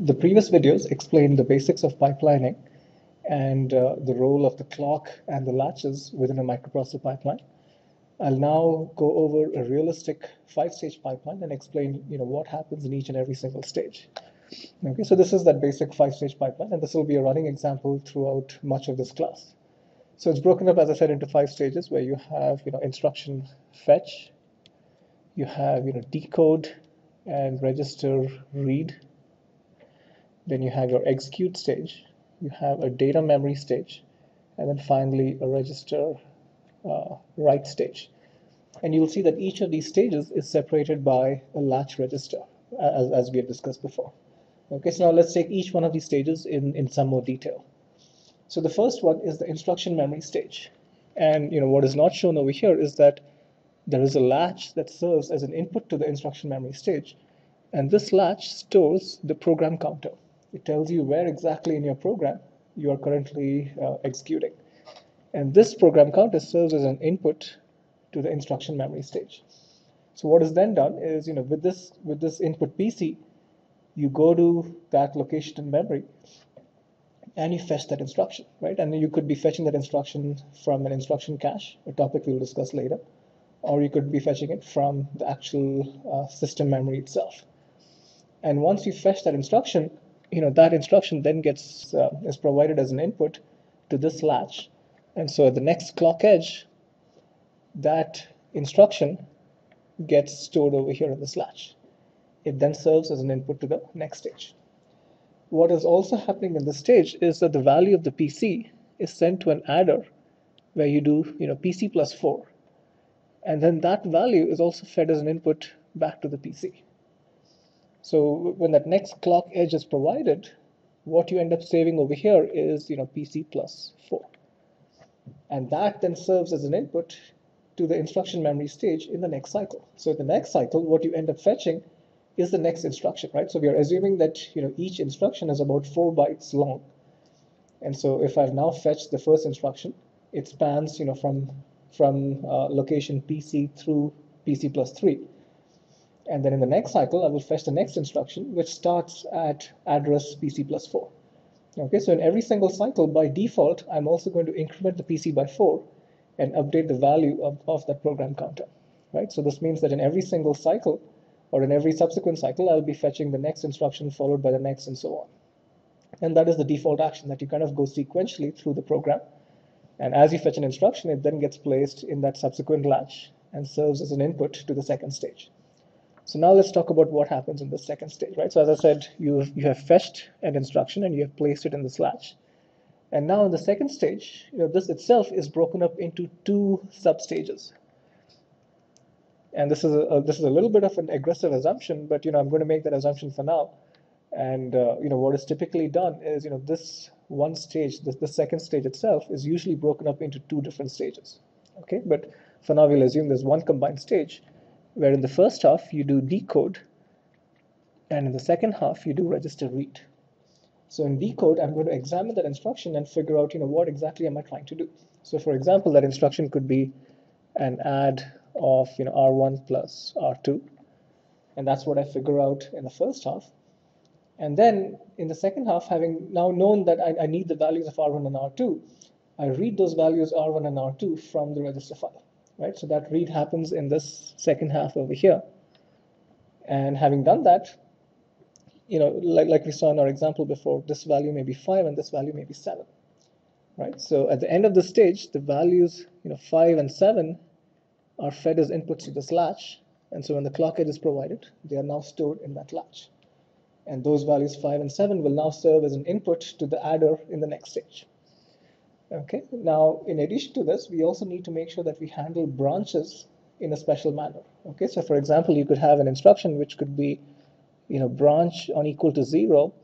The previous videos explained the basics of pipelining and the role of the clock and the latches within a microprocessor pipeline. I'll now go over a realistic 5-stage pipeline and explain what happens in each and every single stage. Okay, so this is that basic 5-stage pipeline, and this will be a running example throughout much of this class. So it's broken up, as I said, into 5 stages where you have instruction fetch, you have decode and register read. Then you have your execute stage, you have a data memory stage, and then finally a register write stage. And you'll see that each of these stages is separated by a latch register, as we have discussed before. Okay, so now let's take each one of these stages in some more detail. So the first one is the instruction memory stage. And what is not shown over here is that there is a latch that serves as an input to the instruction memory stage. And this latch stores the program counter. It tells you where exactly in your program you are currently executing. And this program counter serves as an input to the instruction memory stage. So what is then done is, with this input PC, you go to that location in memory and you fetch that instruction, right? And you could be fetching that instruction from an instruction cache, a topic we'll discuss later, or you could be fetching it from the actual system memory itself. And once you fetch that instruction, that instruction then is provided as an input to this latch. And so at the next clock edge, that instruction gets stored over here in this latch. It then serves as an input to the next stage. What is also happening in this stage is that the value of the PC is sent to an adder where you do PC plus 4. And then that value is also fed as an input back to the PC. So when that next clock edge is provided, what you end up saving over here is PC plus 4. And that then serves as an input to the instruction memory stage in the next cycle. So in the next cycle, what you end up fetching is the next instruction, right? So we are assuming that each instruction is about 4 bytes long. And so if I've now fetched the first instruction, it spans from location PC through PC plus 3. And then in the next cycle, I will fetch the next instruction, which starts at address PC plus 4. Okay, so in every single cycle, by default, I'm also going to increment the PC by 4 and update the value of that program counter, right? So this means that in every single cycle, or in every subsequent cycle, I'll be fetching the next instruction followed by the next and so on. And that is the default action, that you kind of go sequentially through the program. And as you fetch an instruction, it then gets placed in that subsequent latch and serves as an input to the second stage. So now let's talk about what happens in the second stage, right? So as I said, you have fetched an instruction and you have placed it in this latch. And now in the second stage, this itself is broken up into 2 substages. And this is a little bit of an aggressive assumption, but I'm going to make that assumption for now. And what is typically done is this one stage, the second stage itself, is usually broken up into 2 different stages. Okay, but for now we'll assume there's one combined stage, where in the first half you do decode, and in the second half you do register read. So in decode, I'm going to examine that instruction and figure out what exactly am I trying to do. So for example, that instruction could be an add of R1 plus R2, and that's what I figure out in the first half. And then in the second half, having now known that I need the values of R1 and R2, I read those values R1 and R2 from the register file. Right, so that read happens in this second half over here. And having done that, like we saw in our example before, this value may be 5 and this value may be 7. Right, so at the end of the stage, the values 5 and 7 are fed as inputs to this latch. And so when the clock edge is provided, they are now stored in that latch. And those values 5 and 7 will now serve as an input to the adder in the next stage. Okay, now in addition to this, we also need to make sure that we handle branches in a special manner. Okay, so for example, you could have an instruction which could be, branch on equal to 0,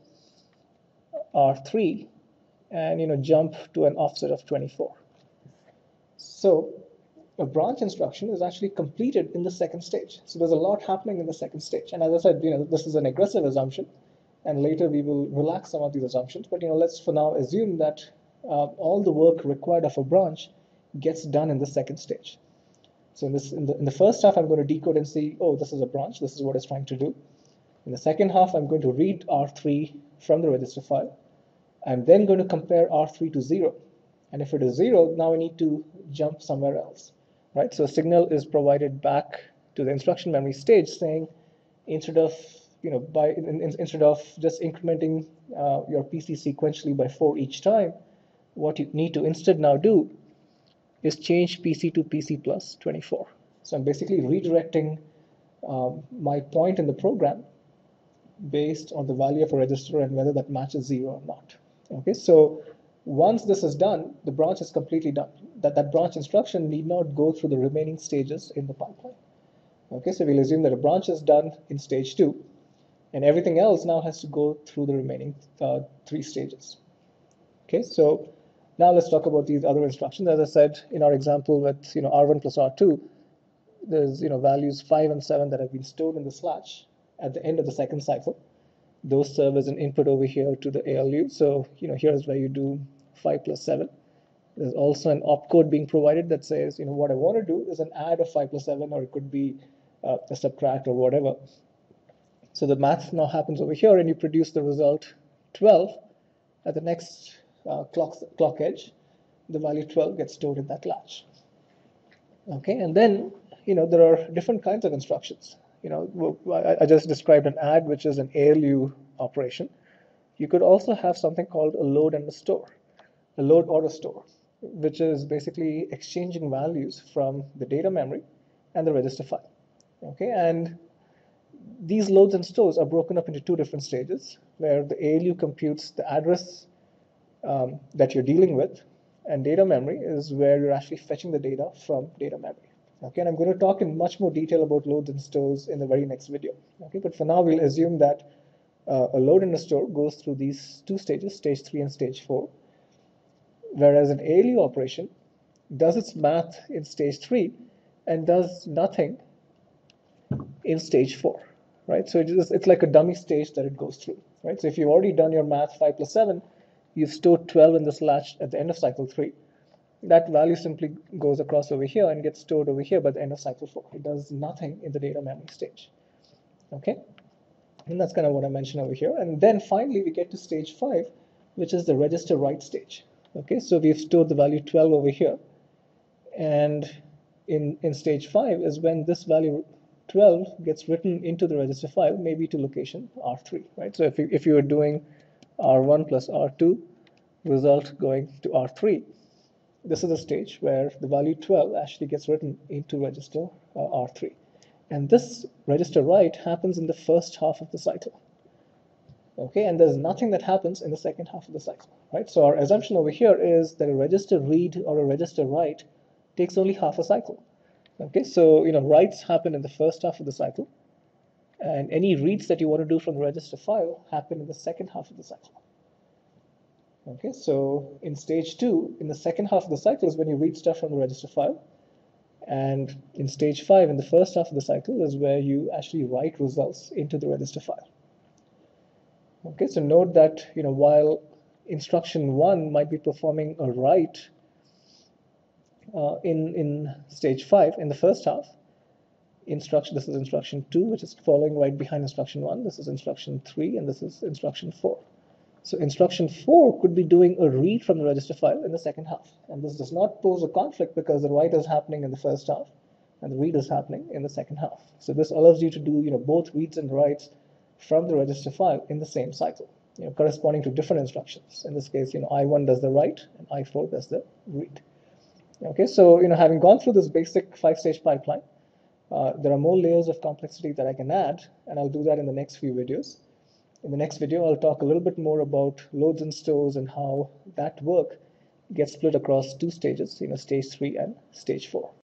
R3, and jump to an offset of 24. So a branch instruction is actually completed in the second stage. So there's a lot happening in the second stage. And as I said, this is an aggressive assumption, and later we will relax some of these assumptions. But let's for now assume that all the work required of a branch gets done in the second stage. So in the first half, I'm going to decode and see, oh, this is a branch. This is what it's trying to do. In the second half, I'm going to read R3 from the register file. I'm then going to compare R3 to 0. And if it is 0, now I need to jump somewhere else, right? So a signal is provided back to the instruction memory stage saying, instead of instead of just incrementing your PC sequentially by 4 each time, what you need to instead now do is change PC to PC plus 24. So I'm basically redirecting my point in the program based on the value of a register and whether that matches 0 or not. Okay, so once this is done, the branch is completely done. That branch instruction need not go through the remaining stages in the pipeline. Okay, so we'll assume that a branch is done in stage 2, and everything else now has to go through the remaining 3 stages. Okay, so now let's talk about these other instructions. As I said in our example with R1 plus R2, there's values 5 and 7 that have been stored in this latch at the end of the second cycle. Those serve as an input over here to the ALU. So here's where you do 5 plus 7. There's also an opcode being provided that says what I want to do is an add of 5 plus 7, or it could be a subtract or whatever. So the math now happens over here, and you produce the result 12 at the next clock edge. The value 12 gets stored in that latch. Okay, and then there are different kinds of instructions. I just described an add, which is an ALU operation. You could also have something called a load and a store, a load or a store, which is basically exchanging values from the data memory and the register file. Okay, and these loads and stores are broken up into 2 different stages, where the ALU computes the address that you're dealing with, and data memory is where you're actually fetching the data from data memory. Okay, and I'm going to talk in much more detail about loads and stores in the very next video. Okay, but for now, we'll assume that a load and a store goes through these 2 stages, stage 3 and stage 4, whereas an ALU operation does its math in stage 3 and does nothing in stage 4, right? So it's like a dummy stage that it goes through, right? So if you've already done your math 5 plus 7, you've stored 12 in this latch at the end of cycle 3. That value simply goes across over here and gets stored over here by the end of cycle 4. It does nothing in the data memory stage. Okay, and that's kind of what I mentioned over here. And then finally we get to stage 5, which is the register write stage. Okay, so we've stored the value 12 over here, and in stage 5 is when this value 12 gets written into the register file, maybe to location R3, right? So if you were doing R1 plus R2, result going to R3, this is the stage where the value 12 actually gets written into register R3. And this register write happens in the first half of the cycle. Okay, and there's nothing that happens in the second half of the cycle, right? So our assumption over here is that a register read or a register write takes only half a cycle. Okay, so writes happen in the first half of the cycle, and any reads that you want to do from the register file happen in the second half of the cycle. Okay, so in stage 2, in the second half of the cycle is when you read stuff from the register file, and in stage 5, in the first half of the cycle, is where you actually write results into the register file. Okay, so note that while instruction 1 might be performing a write in stage 5 in the first half, this is instruction 2, which is following right behind instruction 1. This is instruction 3, and this is instruction 4. So instruction 4 could be doing a read from the register file in the second half. And this does not pose a conflict because the write is happening in the first half and the read is happening in the second half. So this allows you to do both reads and writes from the register file in the same cycle, corresponding to different instructions. In this case, I1 does the write and I4 does the read. Okay, so having gone through this basic 5-stage pipeline, there are more layers of complexity that I can add, and I'll do that in the next few videos. In the next video, I'll talk a little bit more about loads and stores and how that work gets split across 2 stages, stage 3 and stage 4.